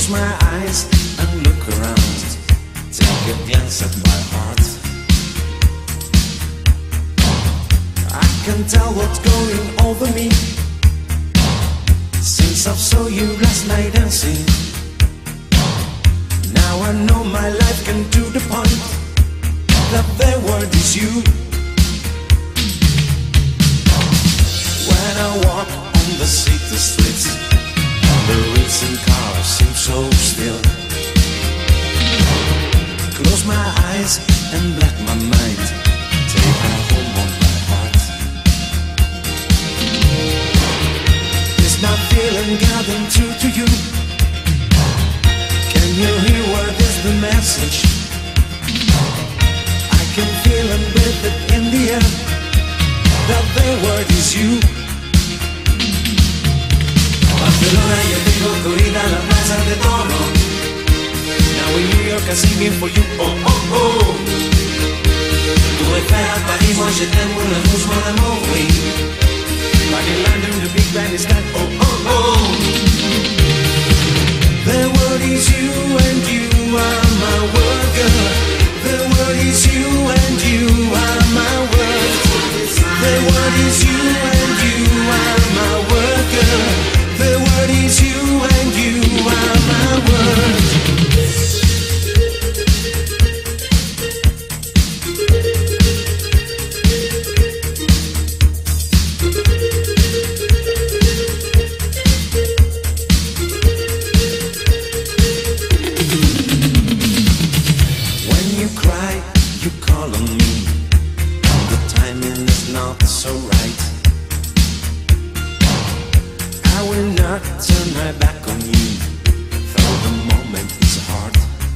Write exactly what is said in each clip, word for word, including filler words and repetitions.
Close my eyes and look around. Take a glance at my heart. I can tell what's going over me since I saw you last night dancing. Now I know my life can do the point that the word is you. When I walk on the city streets, the racing cars seem so still. Close my eyes and black my mind. Take her home on my heart. Is my feeling getting through to you? Can you hear what is the message? I can feel and breathe it in the air that the word is you. Barcelona, yo tengo corrida la plaza de Toro. Now in New York I'm singing for you, oh oh oh. Tour Eiffel à Paris, moi je t'aime pour le mouvement d'amour, oui. Back in London, the big band is done, oh oh oh. The word is you and you are my word, girl. The word is you and you are my word. The word is you and you are my word, girl. The word is you and you are my word. When you cry, you call on me. The timing is not so right. I will not turn my back on you, though the moment is hard.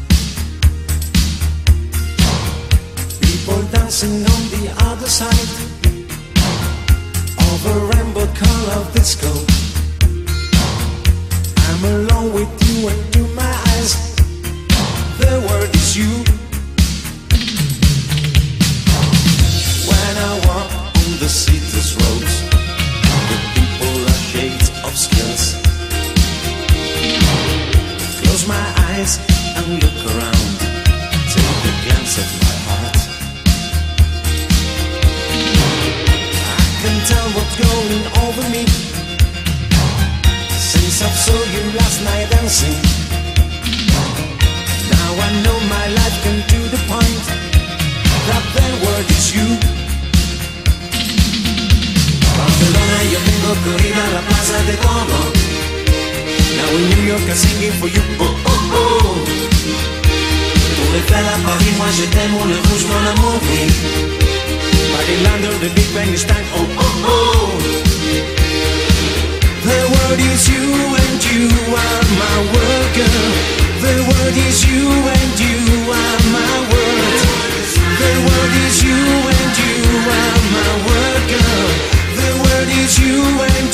People dancing on the other side of a rainbow color disco. I'm alone with you and through my eyes the word is you. When I walk on the city's roads, the people are shades of skills. Close my eyes and look around. Take a glance at my heart. I can tell what's going over me since I saw you last night dancing. Now I know my life can do the point that the word is you. Barcelona, yo tengo corrida la plaza de Toro. Now in New York I'm singing for you, oh oh oh. Tour Eiffel à Paris, moi je t'aime, on le rouge mon amour, oui. Back in London, the big band is time, oh oh oh. The word is you and you are my word, girl. The word is you and you are my word. The word is you and you are my word, girl. The word is you and